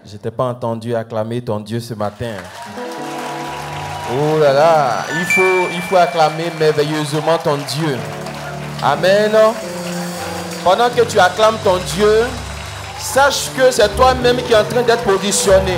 Je t'ai pas entendu acclamer ton Dieu ce matin. Oh là là, il faut acclamer merveilleusement ton Dieu. Amen. Pendant que tu acclames ton Dieu, sache que c'est toi-même qui es en train d'être positionné.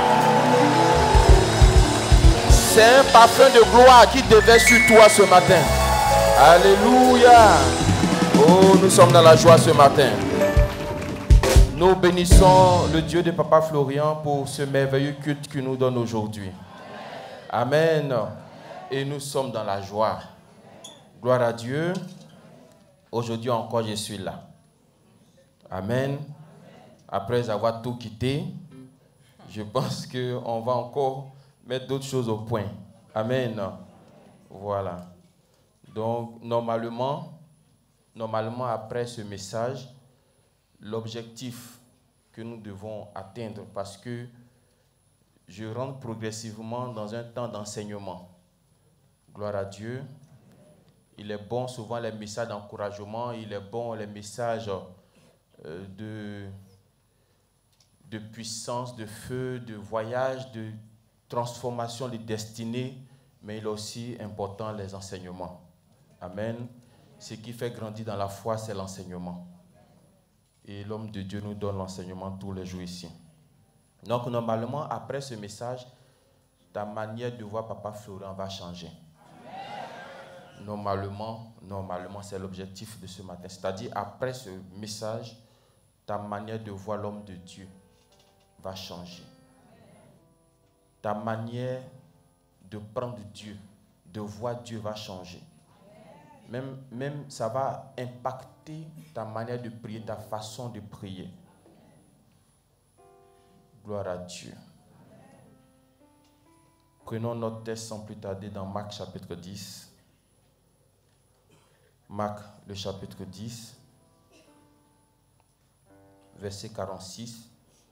C'est un parfum de gloire qui déverse sur toi ce matin. Alléluia. Oh, nous sommes dans la joie ce matin. Nous bénissons le Dieu de Papa Florian pour ce merveilleux culte qu'il nous donne aujourd'hui. Amen. Et nous sommes dans la joie. Gloire à Dieu. Aujourd'hui encore, je suis là. Amen. Après avoir tout quitté, je pense qu'on va encore mettre d'autres choses au point. Amen. Voilà. Donc, normalement, après ce message, l'objectif que nous devons atteindre, parce que je rentre progressivement dans un temps d'enseignement. Gloire à Dieu. Il est bon souvent les messages d'encouragement, il est bon les messages de puissance, de feu, de voyage, de transformation des destinées, mais il est aussi important les enseignements. Amen. Ce qui fait grandir dans la foi, c'est l'enseignement. Et l'homme de Dieu nous donne l'enseignement tous les jours ici. Donc, normalement, après ce message, ta manière de voir Papa Florian va changer. Normalement, c'est l'objectif de ce matin. C'est-à-dire, après ce message, ta manière de voir l'homme de Dieu va changer. Ta manière de prendre Dieu, de voir Dieu va changer. Même ça va impacter ta manière de prier, ta façon de prier. Gloire à Dieu. Prenons notre texte sans plus tarder dans Marc chapitre 10. Marc le chapitre 10, verset 46.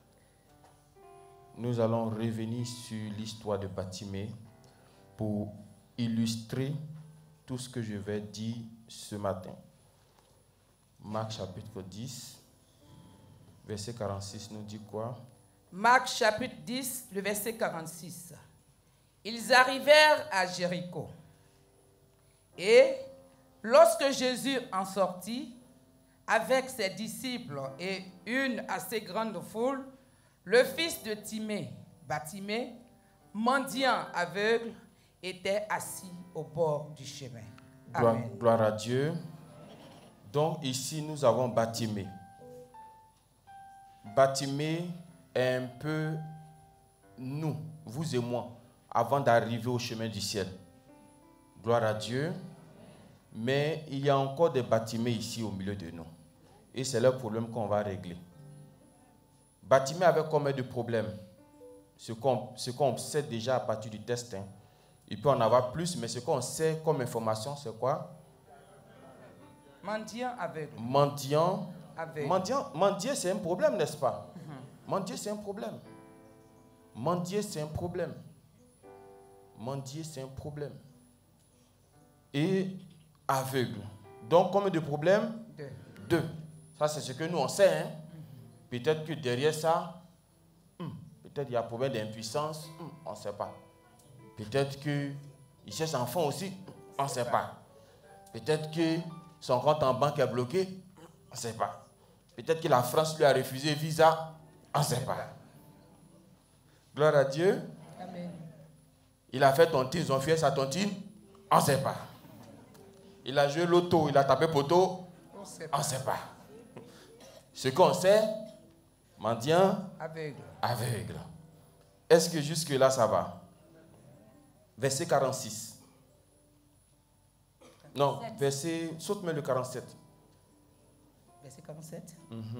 Nous allons revenir sur l'histoire de Bartimée pour illustrer tout ce que je vais dire ce matin. Marc chapitre 10, verset 46 nous dit quoi? Marc chapitre 10, le verset 46. Ils arrivèrent à Jéricho. Et lorsque Jésus en sortit, avec ses disciples et une assez grande foule, le fils de Timée, Bartimée, mendiant aveugle, était assis au bord du chemin. Amen. Gloire à Dieu. Donc ici, nous avons Bartimée. Bartimée est un peu nous, vous et moi, avant d'arriver au chemin du ciel. Gloire à Dieu. Mais il y a encore des Bartimée ici au milieu de nous. Et c'est le problème qu'on va régler. Bartimée avait combien de problèmes? Ce qu'on sait déjà à partir du test. Il peut en avoir plus, mais ce qu'on sait comme information, c'est quoi? Mendiant aveugle. Mendiant aveugle. Mendier, c'est un problème, n'est-ce pas? Mendier, c'est un problème. Mendier, c'est un problème. Mendier, c'est un problème. Et aveugle. Donc, combien de problèmes? Deux. Ça, c'est ce que nous, on sait. Hein? Peut-être que derrière ça, peut-être il y a un problème d'impuissance, on ne sait pas. Peut-être qu'il cherche un enfant aussi, on ne sait pas. Peut-être que son compte en banque est bloqué, on ne sait pas. Peut-être que la France lui a refusé visa, on ne sait pas. Gloire à Dieu. Amen. Il a fait tontine, ils ont fait sa tontine, on ne sait pas. Il a joué l'auto, il a tapé poteau, on ne sait pas. Ce qu'on sait, mendiant, aveugle. Est-ce que jusque-là, ça va? Verset 46. Non, saute-moi le 47. Verset 47.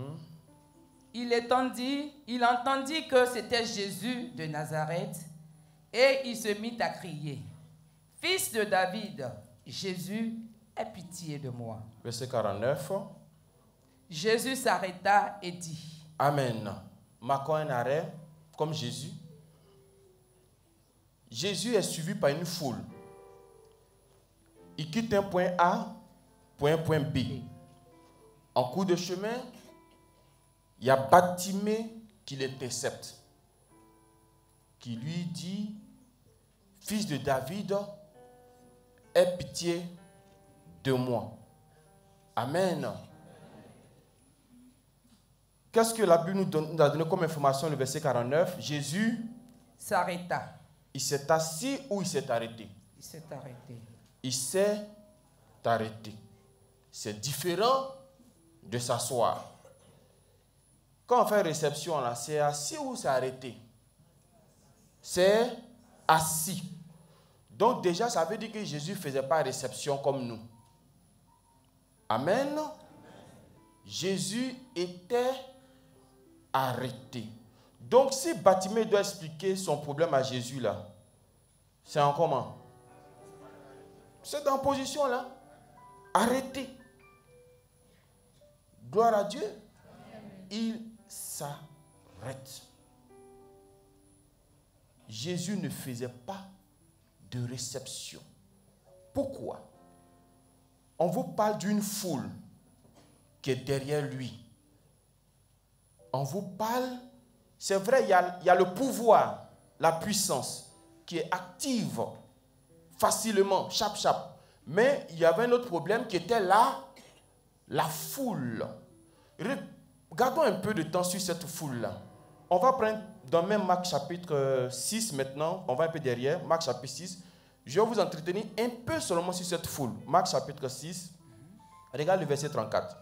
Il entendit que c'était Jésus de Nazareth et il se mit à crier. Fils de David, Jésus, aie pitié de moi. Verset 49. Jésus s'arrêta et dit. Amen. Marquons un arrêt comme Jésus. Jésus est suivi par une foule. Il quitte un point A pour un point B. En cours de chemin, il y a Bartimée qui l'intercepte, qui lui dit, fils de David, aie pitié de moi. Amen. Qu'est-ce que la Bible nous a donné comme information, le verset 49? Jésus s'arrêta. Il s'est assis ou il s'est arrêté? Il s'est arrêté. Il s'est arrêté. C'est différent de s'asseoir. Quand on fait réception là, c'est assis ou c'est arrêté? C'est assis. Donc déjà, ça veut dire que Jésus ne faisait pas réception comme nous. Amen. Jésus était arrêté. Donc si Bartimée doit expliquer son problème à Jésus là, c'est en comment? C'est dans position là. Arrêté. Gloire à Dieu. Il s'arrête. Jésus ne faisait pas de réception. Pourquoi? On vous parle d'une foule qui est derrière lui. On vous parle, c'est vrai, il y a le pouvoir, la puissance qui est active facilement, chap. Mais il y avait un autre problème qui était là, la foule. Regardons un peu de temps sur cette foule-là. On va prendre dans même Marc chapitre 6 maintenant, on va un peu derrière, Marc chapitre 6. Je vais vous entretenir un peu seulement sur cette foule. Marc chapitre 6, regarde le verset 34.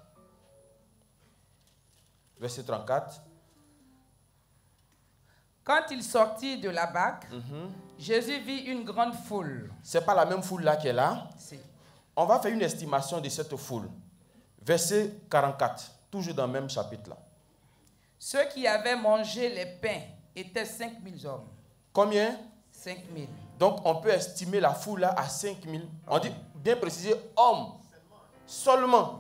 Verset 34. Quand il sortit de la barque, Jésus vit une grande foule. Ce n'est pas la même foule là qui est là. Si. On va faire une estimation de cette foule. Verset 44, toujours dans le même chapitre là. Ceux qui avaient mangé les pains étaient 5000 hommes. Combien? 5000. Donc on peut estimer la foule là à 5000. On dit bien préciser hommes. Seulement.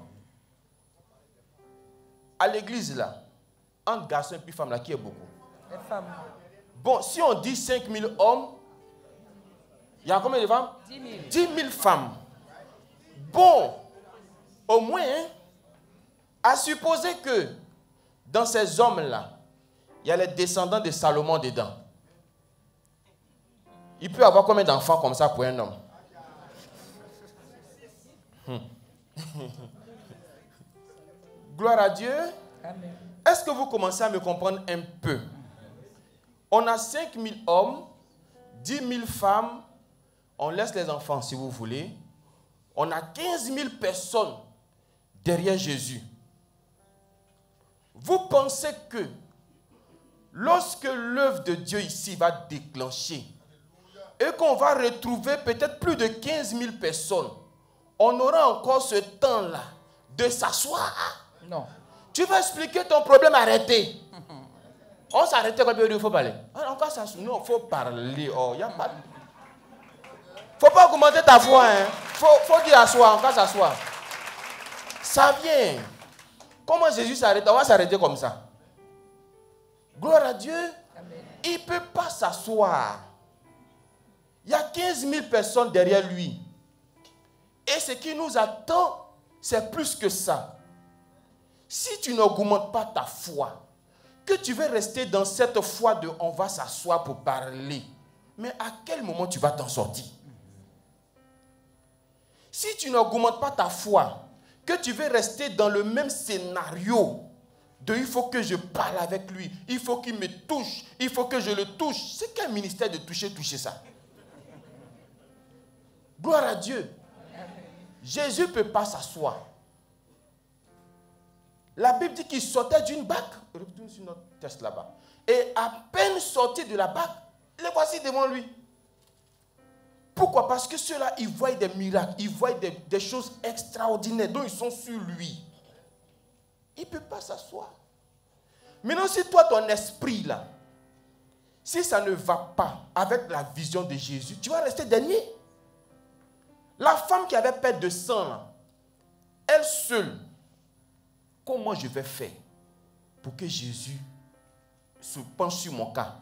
À l'église là, entre garçons et puis femmes là, qui est beaucoup? Les femmes. Bon, si on dit 5000 hommes, il y a combien de femmes? 10 000. 10 000 femmes. Bon, au moins, hein, à supposer que dans ces hommes-là, il y a les descendants de Salomon dedans. Il peut y avoir combien d'enfants comme ça pour un homme? Gloire à Dieu. Amen. Est-ce que vous commencez à me comprendre un peu? On a 5000 hommes, 10 000 femmes, on laisse les enfants si vous voulez. On a 15 000 personnes derrière Jésus. Vous pensez que lorsque l'œuvre de Dieu ici va déclencher et qu'on va retrouver peut-être plus de 15 000 personnes, on aura encore ce temps-là de s'asseoir? Non. Tu vas expliquer ton problème, arrêtez. On s'arrête quand il faut parler. Encore ça, non, il faut parler. Oh, y a pas. Faut pas augmenter ta voix. Hein. Faut dire asseoir, encore s'asseoir. Ça vient. Comment Jésus s'arrête? On va s'arrêter comme ça. Gloire à Dieu. Amen. Il ne peut pas s'asseoir. Il y a 15 000 personnes derrière lui. Et ce qui nous attend, c'est plus que ça. Si tu n'augmentes pas ta foi, que tu veux rester dans cette foi de on va s'asseoir pour parler, mais à quel moment tu vas t'en sortir? Si tu n'augmentes pas ta foi, que tu veux rester dans le même scénario de il faut que je parle avec lui, il faut qu'il me touche, il faut que je le touche. C'est quel ministère de toucher ça? Gloire à Dieu. Jésus ne peut pas s'asseoir. La Bible dit qu'il sortait d'une barque. Retourne sur notre texte là-bas. Et à peine sorti de la barque, les voici devant lui. Pourquoi? Parce que ceux-là, ils voient des miracles, ils voient des choses extraordinaires dont ils sont sur lui. Il ne peut pas s'asseoir. Maintenant, si toi, ton esprit là, si ça ne va pas avec la vision de Jésus, tu vas rester dernier. La femme qui avait perte de sang, là, elle seule, comment je vais faire pour que Jésus se penche sur mon cas?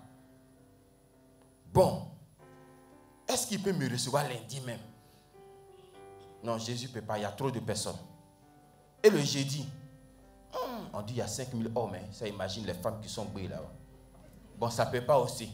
Bon, est-ce qu'il peut me recevoir lundi même? Non, Jésus ne peut pas, il y a trop de personnes. Et le jeudi, On dit il y a 5000 hommes, hein. Ça imagine les femmes qui sont brûlées là-bas. Bon, ça ne peut pas aussi.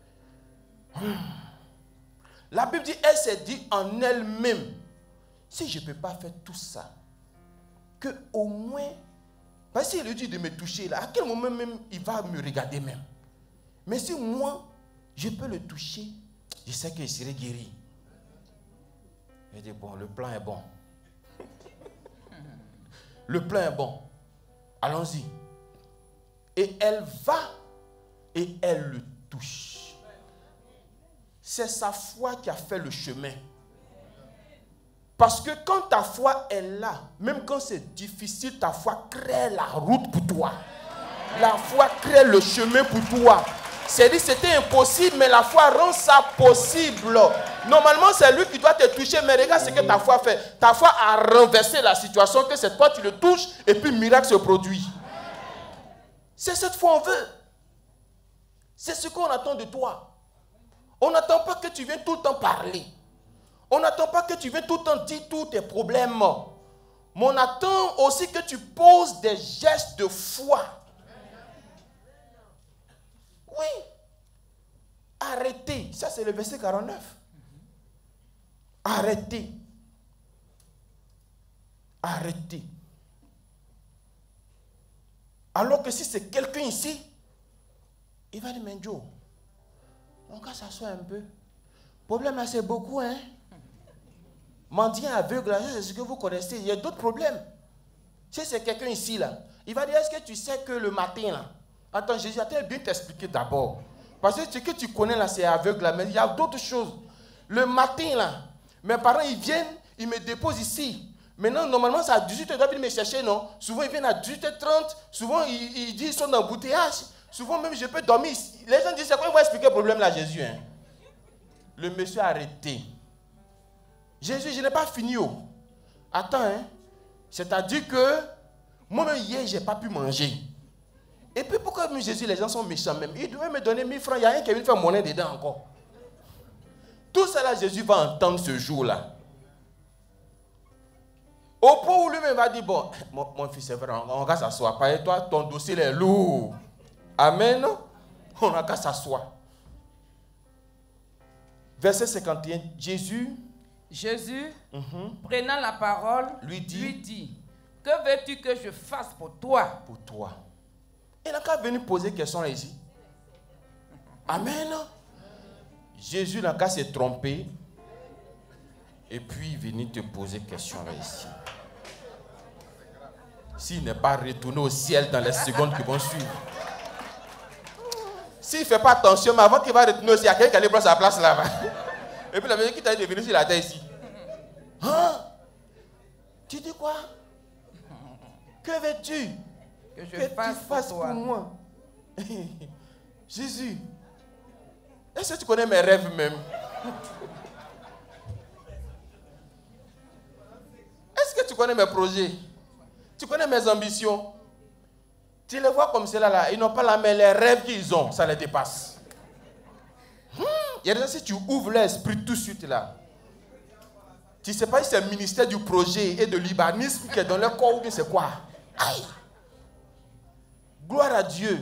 La Bible dit, elle s'est dit en elle-même, si je ne peux pas faire tout ça, que au moins, parce qu'il lui dit de me toucher là, à quel moment même il va me regarder même. Mais si moi, je peux le toucher, je sais qu'il serait guéri. Je dis, bon, le plan est bon. Le plan est bon. Allons-y. Et elle va et elle le touche. C'est sa foi qui a fait le chemin. Parce que quand ta foi est là, même quand c'est difficile, ta foi crée la route pour toi. La foi crée le chemin pour toi. C'est-à-dire c'était impossible, mais la foi rend ça possible. Normalement, c'est lui qui doit te toucher, mais regarde ce que ta foi fait. Ta foi a renversé la situation, que c'est toi qui le touches, et puis miracle se produit. C'est cette foi qu'on veut. C'est ce qu'on attend de toi. On n'attend pas que tu viennes tout le temps parler. On n'attend pas que tu viennes tout le temps dire tous tes problèmes. Mais on attend aussi que tu poses des gestes de foi. Oui. Arrêtez. Ça, c'est le verset 49. Arrêtez. Arrêtez. Alors que si c'est quelqu'un ici, il va dire, mais Joe, on va s'asseoir un peu. Le problème, c'est beaucoup, hein. Mendiant aveugle, c'est ce que vous connaissez. Il y a d'autres problèmes. Si c'est quelqu'un ici, là, il va dire, est-ce que tu sais que le matin, là, attends, Jésus, attends, bien t'expliquer d'abord. Parce que ce que tu connais, là, c'est aveugle, là, mais il y a d'autres choses. Le matin, là, mes parents, ils viennent, ils me déposent ici. Maintenant, normalement, c'est à 18h, ils doivent venir me chercher, non? Souvent, ils viennent à 18h30. Souvent, ils disent qu'ils sont dans l'embouteillage. Souvent, même, je peux dormir ici. Les gens disent, c'est quoi, ils vont expliquer le problème là à Jésus, hein? Le monsieur a arrêté. Jésus, je n'ai pas fini. Oh. Attends, hein? C'est-à-dire que moi-même, hier, je n'ai pas pu manger. Et puis, pourquoi même Jésus, les gens sont méchants même? Ils devaient me donner 1000 francs. Il y a rien qui est venu faire monnaie dedans encore. Tout ça, là, Jésus va entendre ce jour-là. Au point où lui-même va dire, bon, mon fils, c'est vrai, on va s'asseoir. Pas toi, ton dossier est lourd. Amen. On n'a qu'à s'asseoir. Verset 51, Jésus, prenant la parole, lui dit, que veux-tu que je fasse pour toi? Pour toi. Il n'a qu'à venir poser question là ici. Amen. Jésus n'a qu'à se tromper et puis venir te poser question là ici. S'il n'est pas retourné au ciel dans les secondes qui vont suivre. S'il ne fait pas attention, mais avant qu'il va retourner au ciel, il y a quelqu'un qui allait prendre sa place là-bas. Et puis la personne qui t'a dit de venir sur la terre ici. Hein? Tu dis quoi? Que veux-tu que tu fasses pour moi? Jésus, est-ce que tu connais mes rêves même? Est-ce que tu connais mes projets? Tu connais mes ambitions? Tu les vois comme cela là, ils n'ont pas la mais les rêves qu'ils ont, ça les dépasse. Il y a des gens, si tu ouvres l'esprit tout de suite là, tu ne sais pas si c'est le ministère du projet et de l'urbanisme qui est dans leur corps ou bien c'est quoi. Aïe! Gloire à Dieu.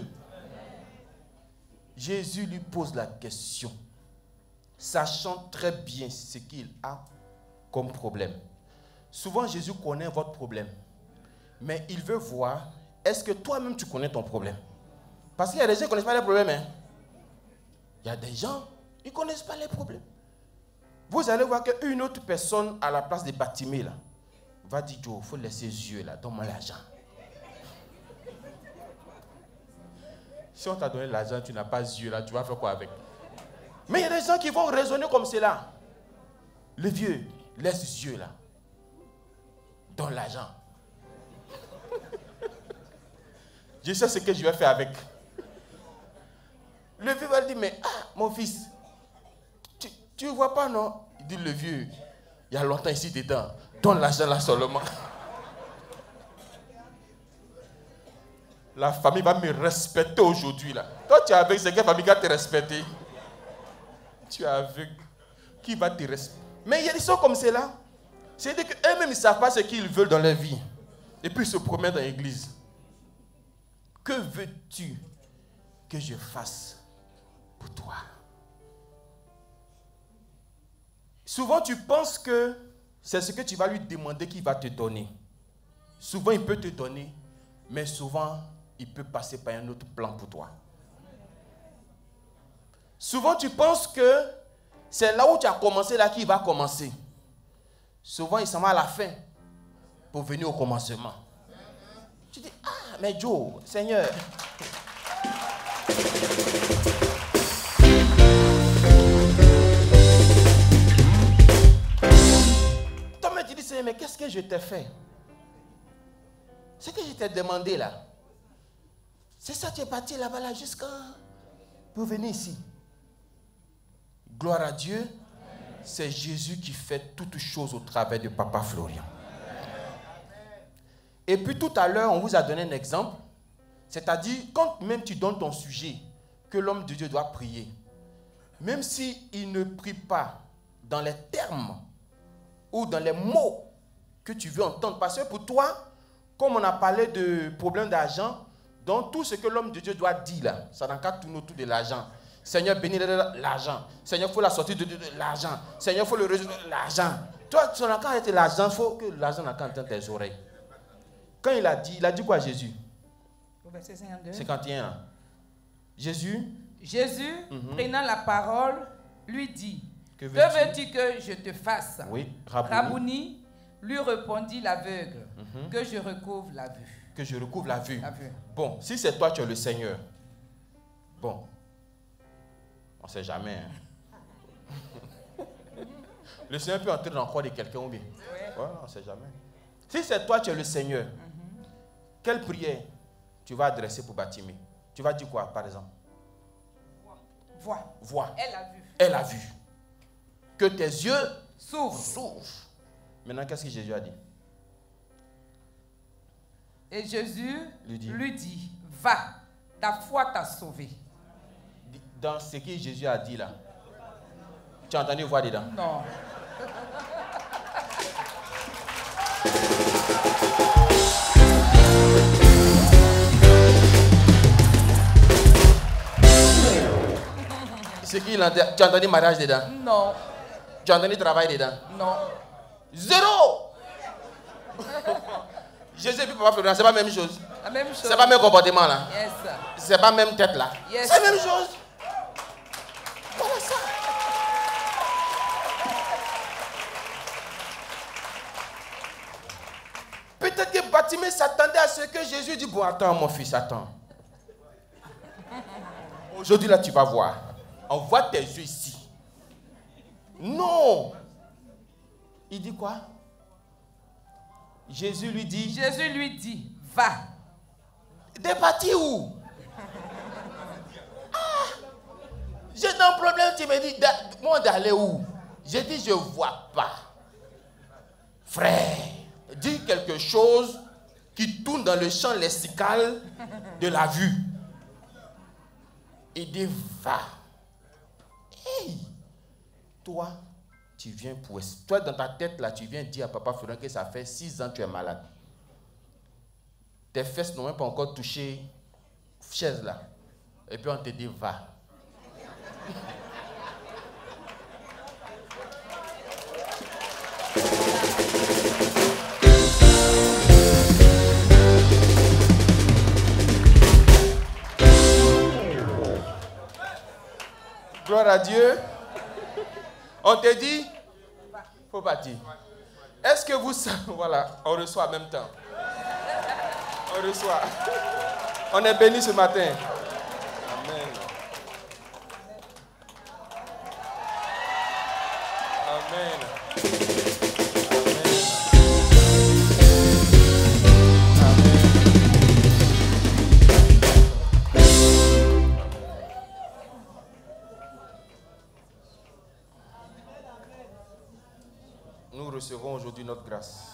Jésus lui pose la question, sachant très bien ce qu'il a comme problème. Souvent, Jésus connaît votre problème, mais il veut voir, est-ce que toi-même tu connais ton problème? Parce qu'il y a des gens qui ne connaissent pas les problèmes. Hein? Il y a des gens, ils ne connaissent pas les problèmes. Vous allez voir qu'une autre personne à la place de Bartimée, là, va dire, Joe, il faut laisser les yeux là, donne-moi l'argent. Si on t'a donné l'argent, tu n'as pas les yeux là, tu vas faire quoi avec? Mais il y a des gens qui vont raisonner comme cela. Le vieux, laisse les yeux là, donne l'argent. Je sais ce que je vais faire avec. Le vieux va dire, mais mon fils, tu ne vois pas, non? Il dit, le vieux, il y a longtemps ici dedans, donne l'argent là seulement. La famille va me respecter aujourd'hui là. Toi tu es avec, c'est quelle famille qui va te respecter? Tu es avec, qui va te respecter? Mais il y a des gens comme cela. C'est-à-dire qu'eux-mêmes ils ne savent pas ce qu'ils veulent dans leur vie. Et puis ils se promènent dans l'église. que veux-tu que je fasse pour toi? Souvent, tu penses que c'est ce que tu vas lui demander qu'il va te donner. Souvent, il peut te donner, mais souvent, il peut passer par un autre plan pour toi. Souvent, tu penses que c'est là où tu as commencé, là qu'il va commencer. Souvent, il s'en va à la fin pour venir au commencement. Tu dis, ah, mais Joe, Seigneur. Toi-même, tu dis, Seigneur, mais qu'est-ce que je t'ai fait? Ce que je t'ai demandé là, c'est ça, tu es parti là-bas, là, jusqu'à pour venir ici. Gloire à Dieu, c'est Jésus qui fait toutes choses au travers de Papa Florian. Et puis tout à l'heure, on vous a donné un exemple, c'est-à-dire quand même tu donnes ton sujet, que l'homme de Dieu doit prier, même s'il ne prie pas dans les termes ou dans les mots que tu veux entendre, parce que pour toi, comme on a parlé de problème d'argent, donc tout ce que l'homme de Dieu doit dire là, ça n'a qu'à tourner autour de l'argent. Seigneur, bénis l'argent. Seigneur, il faut la sortie de l'argent. Seigneur, il faut le résultat de l'argent. Toi, tu n'as qu'à être l'argent, il faut que l'argent n'a qu'à entendre tes oreilles. Quand il a dit quoi Jésus? Au verset 52. 51. Jésus, prenant la parole, lui dit, que veux-tu que je te fasse? Oui, Rabouni lui répondit l'aveugle, que je recouvre la vue. Que je recouvre la vue. La vue. Bon, si c'est toi, tu es le Seigneur. Bon, on ne sait jamais. Hein. Le Seigneur peut entrer dans le corps de quelqu'un ou bien. Ouais, on ne sait jamais. Si c'est toi, tu es le Seigneur, quelle prière tu vas adresser pour Batimé? Tu vas dire quoi, par exemple? Vois. Elle a vu. Elle a vu. Que tes yeux s'ouvrent. Maintenant, qu'est-ce que Jésus a dit? Et Jésus lui dit, va, ta foi t'a sauvé. Dans ce que Jésus a dit là, tu as entendu voir dedans? Non. Ce qu'il a dit, tu as entendu mariage dedans? Non. Tu as entendu travail dedans? Non. Zéro. Jésus et puis Papa Florian, c'est pas la même chose. La même chose. C'est pas le même comportement là. Yes. C'est pas la même tête là. Yes. C'est la même chose. Voilà ça. Peut-être que Batimé s'attendait à ce que Jésus dit, bon attends mon fils, attends. Aujourd'hui là tu vas voir. On voit tes yeux ici. Non. Il dit quoi? Jésus lui dit, va. T'es parti où? J'ai un problème, tu me dis, moi d'aller où? J'ai dit, je ne vois pas. Frère, dis quelque chose qui tourne dans le champ lexical de la vue. Il dit, va. Hey, toi, tu viens pour... Toi, dans ta tête, là, tu viens dire à Papa Florian que ça fait 6 ans que tu es malade. Tes fesses n'ont même pas encore touché chaise, là. Et puis on te dit, va. Gloire à Dieu. On te dit, faut partir. Est-ce que vous savez, voilà, on reçoit en même temps. On reçoit. On est béni ce matin. Amen. Amen. Nous recevons aujourd'hui notre grâce.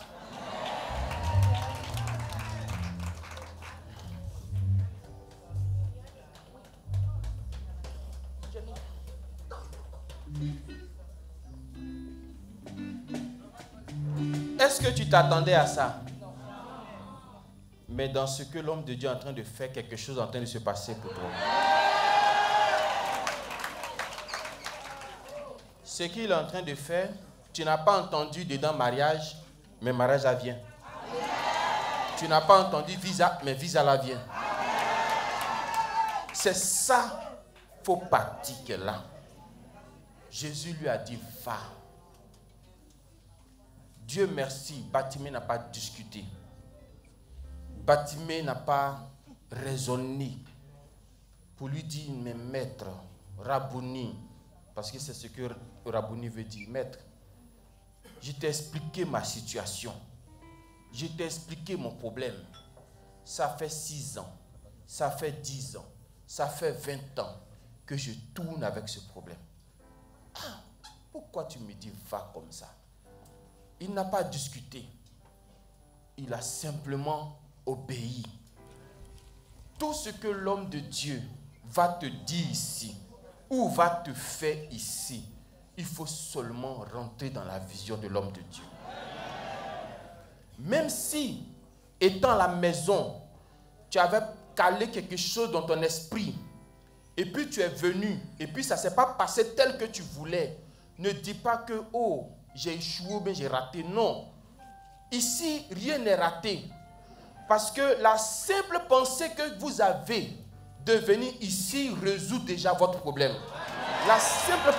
Est-ce que tu t'attendais à ça? Mais dans ce que l'homme de Dieu est en train de faire, quelque chose est en train de se passer pour toi. Ce qu'il est en train de faire, tu n'as pas entendu dedans mariage, mais mariage là vient. Tu n'as pas entendu visa, mais visa là vient. C'est ça, il faut pratiquer là. Jésus lui a dit, va. Dieu merci, Bartimée n'a pas discuté. Bartimée n'a pas raisonné pour lui dire, mais maître, Rabouni, parce que c'est ce que Rabouni veut dire, maître, je t'ai expliqué ma situation. Je t'ai expliqué mon problème. Ça fait 6 ans, ça fait 10 ans, ça fait 20 ans que je tourne avec ce problème. Ah, pourquoi tu me dis va comme ça? Il n'a pas discuté. Il a simplement obéi. Tout ce que l'homme de Dieu va te dire ici, ou va te faire ici, il faut seulement rentrer dans la vision de l'homme de Dieu. Même si, étant à la maison, tu avais calé quelque chose dans ton esprit, et puis tu es venu, et puis ça ne s'est pas passé tel que tu voulais, ne dis pas que, oh, j'ai échoué ou bien j'ai raté. Non. Ici, rien n'est raté. Parce que la simple pensée que vous avez de venir ici résout déjà votre problème. La simple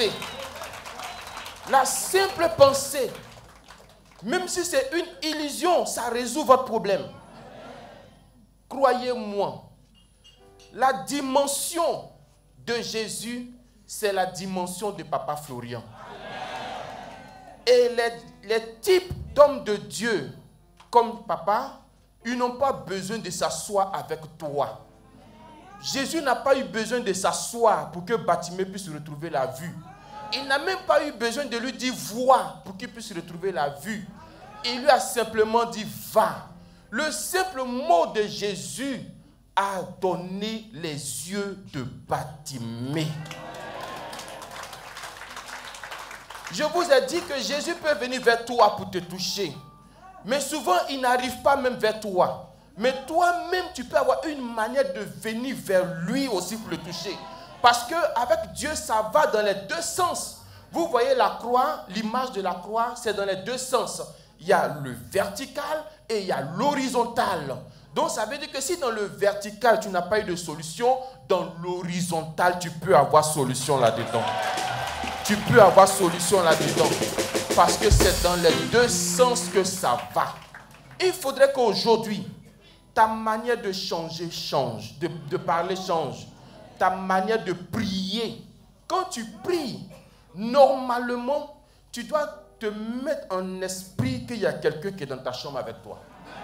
pensée, même si c'est une illusion, ça résout votre problème. Croyez-moi, la dimension de Jésus, c'est la dimension de Papa Florian. Et les types d'hommes de Dieu, comme Papa, ils n'ont pas besoin de s'asseoir avec toi. Jésus n'a pas eu besoin de s'asseoir pour que Bartimée puisse retrouver la vue. Il n'a même pas eu besoin de lui dire vois pour qu'il puisse retrouver la vue. Il lui a simplement dit va. Le simple mot de Jésus a donné les yeux de Bartimée. Je vous ai dit que Jésus peut venir vers toi pour te toucher. Mais souvent, il n'arrive pas même vers toi. Mais toi-même, tu peux avoir une manière de venir vers lui aussi pour le toucher. Parce qu'avec Dieu, ça va dans les deux sens. Vous voyez la croix, l'image de la croix, c'est dans les deux sens. Il y a le vertical et il y a l'horizontal. Donc, ça veut dire que si dans le vertical, tu n'as pas eu de solution, dans l'horizontal, tu peux avoir solution là-dedans. Tu peux avoir solution là-dedans. Parce que c'est dans les deux sens que ça va. Il faudrait qu'aujourd'hui, ta manière de changer change, de parler change. Ta manière de prier. Quand tu pries, normalement, tu dois te mettre en esprit qu'il y a quelqu'un qui est dans ta chambre avec toi.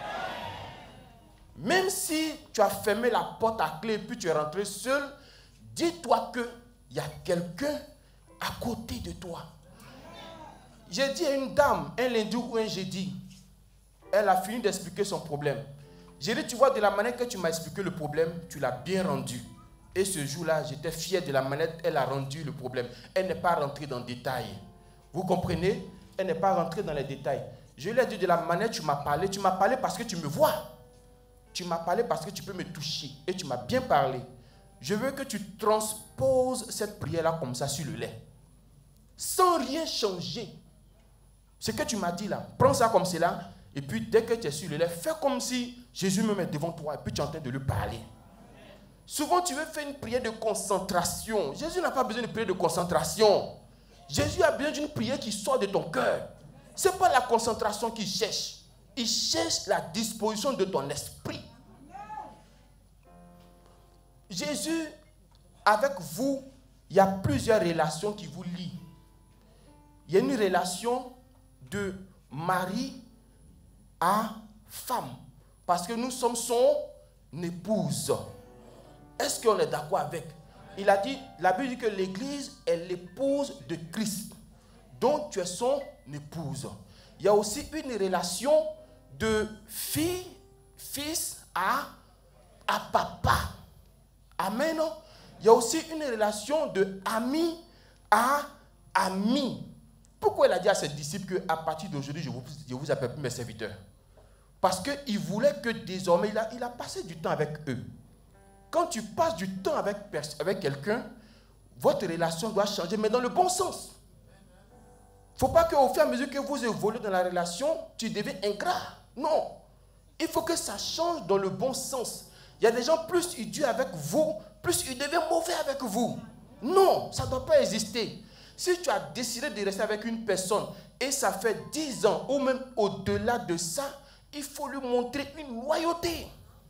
Même si tu as fermé la porte à clé et puis tu es rentré seul, dis-toi qu'il y a quelqu'un à côté de toi. J'ai dit à une dame, un lundi ou un jeudi, elle a fini d'expliquer son problème. J'ai dit, tu vois, de la manière que tu m'as expliqué le problème, tu l'as bien rendu. Et ce jour-là, j'étais fier de la manière dont elle a rendu le problème. Elle n'est pas rentrée dans le détail. Vous comprenez? Elle n'est pas rentrée dans les détails. Je lui ai dit, de la manière dont tu m'as parlé parce que tu me vois. Tu m'as parlé parce que tu peux me toucher. Et tu m'as bien parlé. Je veux que tu transposes cette prière-là comme ça sur le lait. Sans rien changer. Ce que tu m'as dit là, prends ça comme cela. Et puis dès que tu es sur le lait, fais comme si Jésus me met devant toi. Et puis tu es en train de lui parler. Souvent tu veux faire une prière de concentration. Jésus n'a pas besoin de prière de concentration. Jésus a besoin d'une prière qui sort de ton cœur. Ce n'est pas la concentration qu'il cherche. Il cherche la disposition de ton esprit. Jésus, avec vous, il y a plusieurs relations qui vous lient. Il y a une relation de mari à femme. Parce que nous sommes son épouse. Est-ce qu'on est d'accord avec? Il a dit, la Bible dit que l'Église est l'épouse de Christ. Donc tu es son épouse. Il y a aussi une relation de fille, fils à papa. Amen. Il y a aussi une relation de ami à ami. Pourquoi il a dit à ses disciples qu'à partir d'aujourd'hui, je vous appelle plus mes serviteurs? Parce qu'il voulait que désormais, il a passé du temps avec eux. Quand tu passes du temps avec quelqu'un, votre relation doit changer, mais dans le bon sens. Il ne faut pas qu'au fur et à mesure que vous évoluez dans la relation, tu deviens ingrat. Non. Il faut que ça change dans le bon sens. Il y a des gens, plus ils durent avec vous, plus ils deviennent mauvais avec vous. Non, ça ne doit pas exister. Si tu as décidé de rester avec une personne et ça fait 10 ans ou même au-delà de ça, il faut lui montrer une loyauté.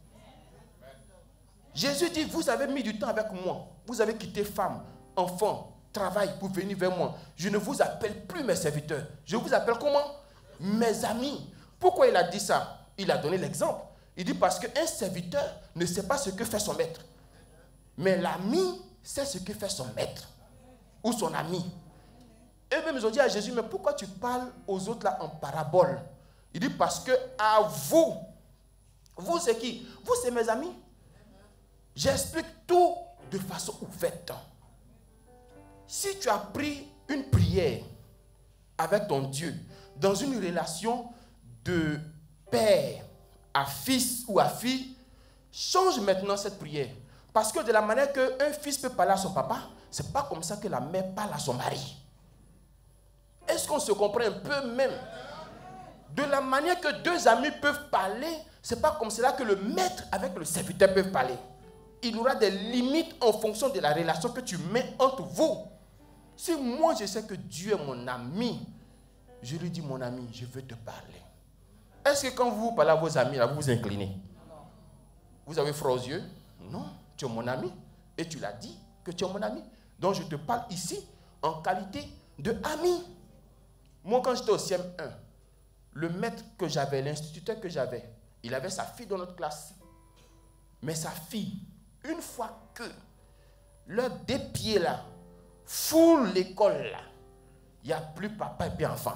Jésus dit, vous avez mis du temps avec moi. Vous avez quitté femme, enfant, travail pour venir vers moi. Je ne vous appelle plus mes serviteurs. Je vous appelle comment? Mes amis. Pourquoi il a dit ça? Il a donné l'exemple. Il dit parce qu'un serviteur ne sait pas ce que fait son maître. Mais l'ami sait ce que fait son maître ou son ami. Eux-mêmes, ils ont dit à Jésus, mais pourquoi tu parles aux autres là en parabole? Il dit parce que à vous, vous c'est qui? Vous c'est mes amis. J'explique tout de façon ouverte. Si tu as pris une prière avec ton Dieu dans une relation de père à fils ou à fille, change maintenant cette prière. Parce que de la manière qu'un fils peut parler à son papa, ce n'est pas comme ça que la mère parle à son mari. Est-ce qu'on se comprend un peu même? De la manière que deux amis peuvent parler, ce n'est pas comme cela que le maître avec le serviteur peuvent parler. Il y aura des limites en fonction de la relation que tu mets entre vous. Si moi je sais que Dieu est mon ami, je lui dis mon ami, je veux te parler. Est-ce que quand vous parlez à vos amis, là, vous vous inclinez? Vous avez froid aux yeux? Non, tu es mon ami. Et tu l'as dit que tu es mon ami. Donc je te parle ici en qualité de ami. Moi quand j'étais au CM1, le maître que j'avais, l'instituteur que j'avais, il avait sa fille dans notre classe. Mais sa fille, une fois que leurs deux pieds là foulent l'école là, il n'y a plus papa et puis enfant.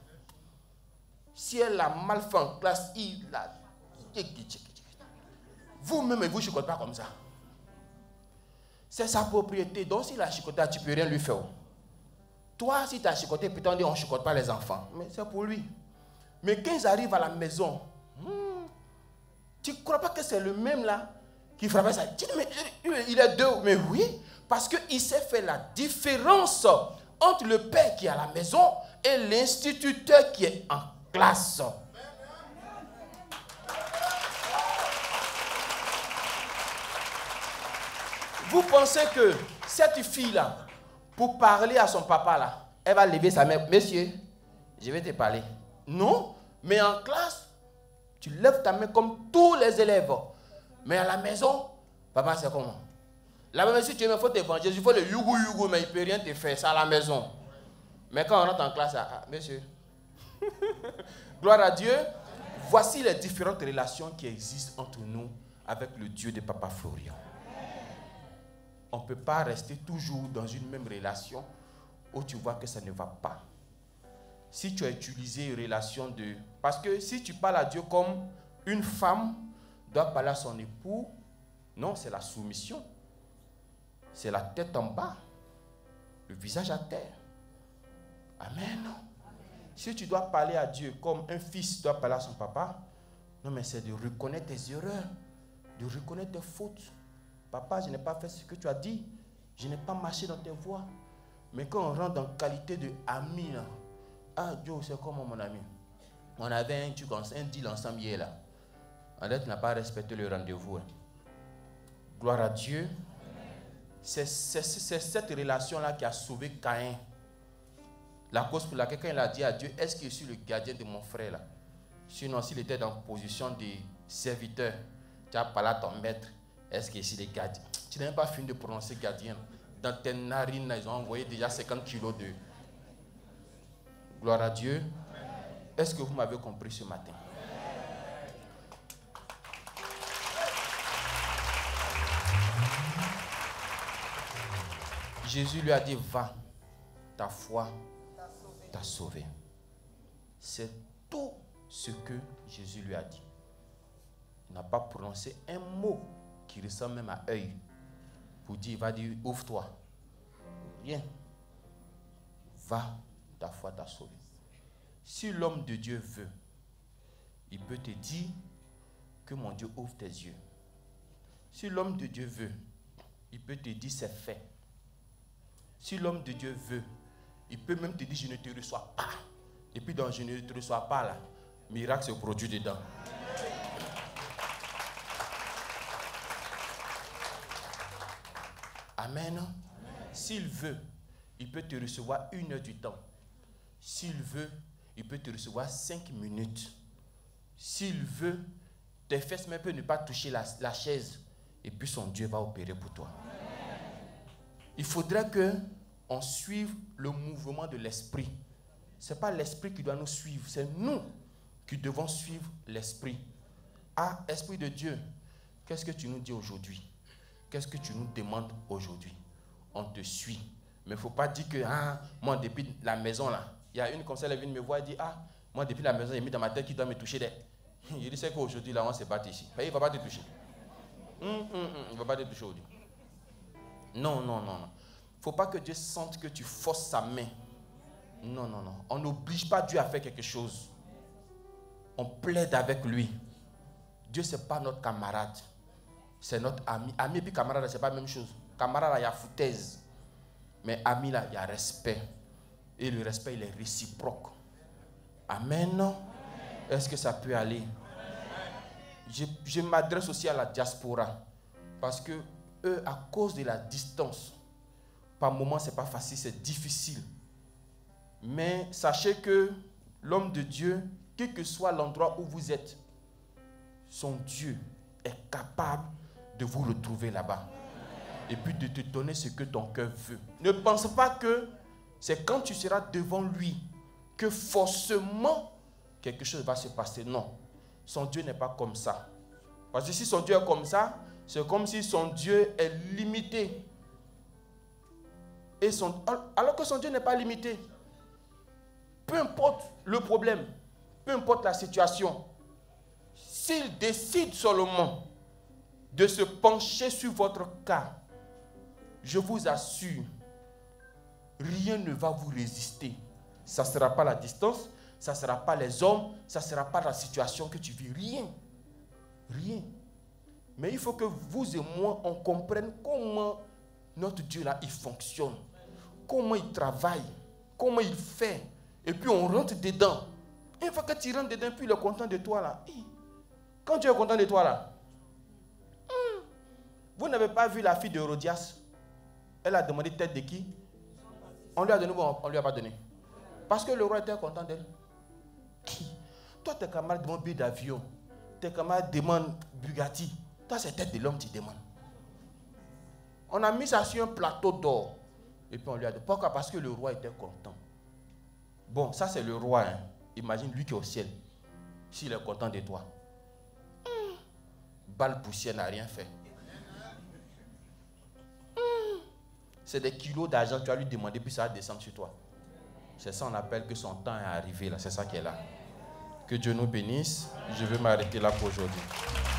Si elle a mal fait en classe, il a... Vous-même, vous ne chicotez pas comme ça. C'est sa propriété. Donc, s'il a chicoté, tu ne peux rien lui faire. Toi, si tu as chicoté, putain, on dit on ne chicote pas les enfants. Mais c'est pour lui. Mais quand ils arrivent à la maison, tu ne crois pas que c'est le même là qui frappait ça? Il est deux. Mais oui, parce qu'il sait faire la différence entre le père qui est à la maison et l'instituteur qui est en classe. Vous pensez que cette fille-là, pour parler à son papa, là, elle va lever sa main. Monsieur, je vais te parler. Non, mais en classe, tu lèves ta main comme tous les élèves. Mais à la maison, papa, c'est comment? Là-bas, si tu veux, il faut t'évangéliser, il faut le yougou, mais il ne peut rien te faire, ça à la maison. Mais quand on rentre en classe, monsieur, gloire à Dieu, voici les différentes relations qui existent entre nous avec le Dieu de Papa Florian. On ne peut pas rester toujours dans une même relation où tu vois que ça ne va pas. Si tu as utilisé une relation de... Parce que si tu parles à Dieu comme une femme doit parler à son époux, non, c'est la soumission. C'est la tête en bas, le visage à terre. Amen. Si tu dois parler à Dieu comme un fils doit parler à son papa, non, mais c'est de reconnaître tes erreurs, de reconnaître tes fautes. Papa, je n'ai pas fait ce que tu as dit. Je n'ai pas marché dans tes voies. Mais quand on rentre en qualité d'ami, ah, Dieu, c'est comment mon ami? On avait un deal ensemble hier là. En fait, tu n'as pas respecté le rendez-vous. Gloire à Dieu. C'est cette relation-là qui a sauvé Caïn. La cause pour laquelle quand il a dit à Dieu, est-ce que je suis le gardien de mon frère là? Sinon, s'il était dans position de serviteur, tu as parlé à ton maître. Est-ce que c'est les gardiens? Tu n'as même pas fini de prononcer gardien. Dans tes narines, ils ont envoyé déjà 50 kilos de... Gloire à Dieu. Est-ce que vous m'avez compris ce matin? Jésus lui a dit, va, ta foi t'a sauvé. C'est tout ce que Jésus lui a dit. Il n'a pas prononcé un mot qui ressemble même à œil pour dire, il va dire, ouvre-toi. Rien. Va, ta foi t'a sauvé. Si l'homme de Dieu veut, il peut te dire que mon Dieu ouvre tes yeux. Si l'homme de Dieu veut, il peut te dire c'est fait. Si l'homme de Dieu veut, il peut même te dire je ne te reçois pas. Et puis dans je ne te reçois pas là, miracle se produit dedans. Amen. S'il veut, il peut te recevoir 1 heure du temps. S'il veut, il peut te recevoir 5 minutes. S'il veut, tes fesses même peuvent ne pas toucher la chaise. Et puis son Dieu va opérer pour toi. Il faudrait qu'on suive le mouvement de l'esprit. Ce n'est pas l'esprit qui doit nous suivre, c'est nous qui devons suivre l'esprit. Ah, Esprit de Dieu, qu'est-ce que tu nous dis aujourd'hui? Qu'est-ce que tu nous demandes aujourd'hui? On te suit. Mais il ne faut pas dire que, moi depuis la maison là, il y a une comme ça, elle vient me voir et dit, moi depuis la maison, il mis dans ma tête qu'il doit me toucher. Il dit, c'est qu'aujourd'hui là, on se bat ici. Mais il ne va pas te toucher. Il ne va pas te toucher aujourd'hui. Non. Il ne faut pas que Dieu sente que tu forces sa main. Non. On n'oblige pas Dieu à faire quelque chose. On plaide avec lui. Dieu, ce n'est pas notre camarade. C'est notre ami. Ami et puis camarade, ce n'est pas la même chose. Camarade, il y a foutaise. Mais ami, là, il y a respect. Et le respect, il est réciproque. Amen. Est-ce que ça peut aller? Je m'adresse aussi à la diaspora. Parce que eux, à cause de la distance, par moments, ce n'est pas facile, c'est difficile. Mais sachez que l'homme de Dieu, quel que soit l'endroit où vous êtes, son Dieu est capable de vous retrouver là-bas. Et puis de te donner ce que ton cœur veut. Ne pense pas que c'est quand tu seras devant lui que forcément quelque chose va se passer. Non. Son Dieu n'est pas comme ça. Parce que si son Dieu est comme ça, c'est comme si son Dieu est limité. Alors que son Dieu n'est pas limité. Peu importe le problème, peu importe la situation, s'il décide seulement de se pencher sur votre cas, je vous assure, rien ne va vous résister. Ça ne sera pas la distance, ça ne sera pas les hommes, ça ne sera pas la situation que tu vis. Rien. Mais il faut que vous et moi, on comprenne comment notre Dieu là, il fonctionne. Comment il travaille, comment il fait. Et puis on rentre dedans. Une fois que tu rentres dedans, puis il est content de toi là. Quand Dieu est content de toi là, vous n'avez pas vu la fille de Hérodias? Elle a demandé tête de qui? On lui a donné ou on ne lui a pas donné? Parce que le roi était content d'elle. Toi, tes camarades demandent billet d'avion. Tes camarades demandent Bugatti. Toi, c'est tête de l'homme qui demande. On a mis ça sur un plateau d'or. Et puis on lui a dit, pourquoi? Parce que le roi était content. Bon, ça c'est le roi. Hein. Imagine lui qui est au ciel. S'il est content de toi. Balle poussière n'a rien fait. C'est des kilos d'argent que tu vas lui demander, puis ça va descendre sur toi. C'est ça qu'on appelle que son temps est arrivé. Là. C'est ça qui est là. Que Dieu nous bénisse. Je vais m'arrêter là pour aujourd'hui.